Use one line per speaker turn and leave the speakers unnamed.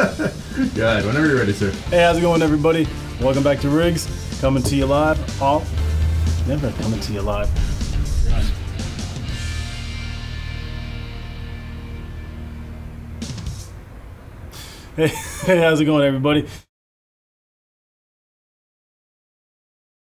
God, whenever you're ready, sir.
Hey, how's it going, everybody? Welcome back to Riggs, coming to you live. Never coming to you live. Hey, how's it going, everybody?